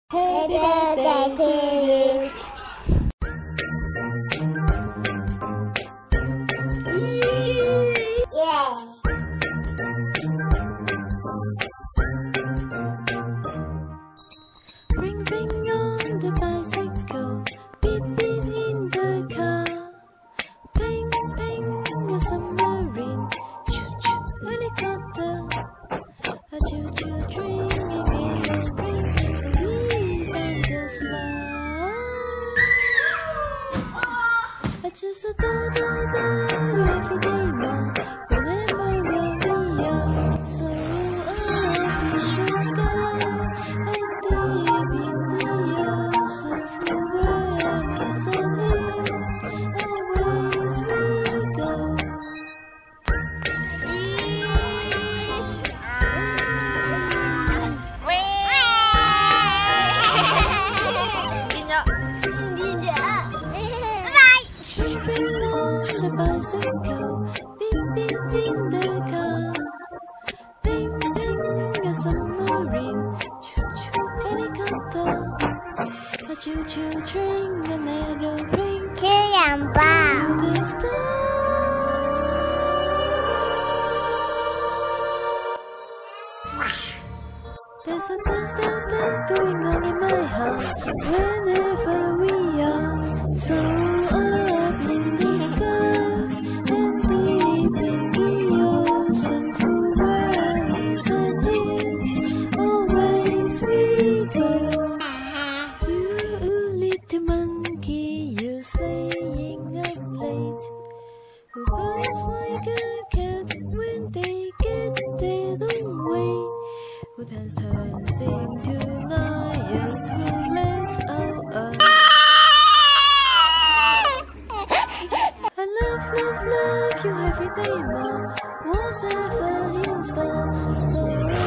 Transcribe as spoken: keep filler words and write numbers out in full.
Happy birthday to you. Yeah. Ring ring on the bicycle, beep beep in the car. Ping ping a submarine, choo choo helicopter. A choo choo train, a yellow rain, a wee down the slide. I just adore, adore, adore you every day more, whenever we are. So up in the sky and deep in the ocean, through valleys and hills, always we go. Ring on the bicycle, beep beep in the car. Ping ping a submarine, choo choo helicopter. A choo choo train, an aeroplane 吃两吧。 to the stars. There's a dance, dance, dance going on in my heart whenever we are. So up in the skies and deep in the ocean, through valleys and hills, always we go. You little monkey, you're staying up late. Who barks like a cat when they get their own way? Who turns turns into lions who let out a I love, love, love you every day more. What's ever in store? So